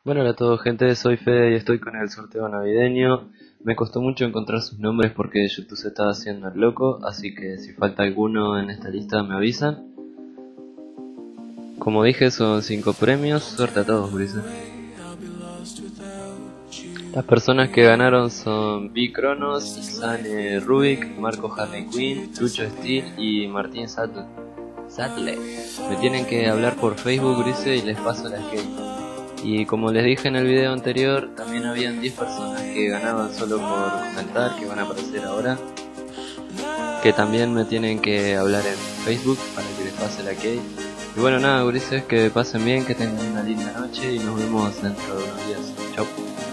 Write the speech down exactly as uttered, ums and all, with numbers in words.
Bueno, hola a todos gente, soy Fede y estoy con el sorteo navideño. Me costó mucho encontrar sus nombres porque YouTube se estaba haciendo el loco, así que si falta alguno en esta lista me avisan. Como dije, son cinco premios, suerte a todos, gurises. Las personas que ganaron son B. Cronos, Isane Rubik, Marco Harley Quinn, Lucho Steel y Martín Sattler. Sattler. Me tienen que hablar por Facebook, gurises, y les paso la key. Y como les dije en el video anterior, también habían diez personas que ganaban solo por comentar, que van a aparecer ahora, que también me tienen que hablar en Facebook para que les pase la key. Y bueno, nada, gurises, que pasen bien, que tengan una linda noche y nos vemos dentro de unos días. Chau.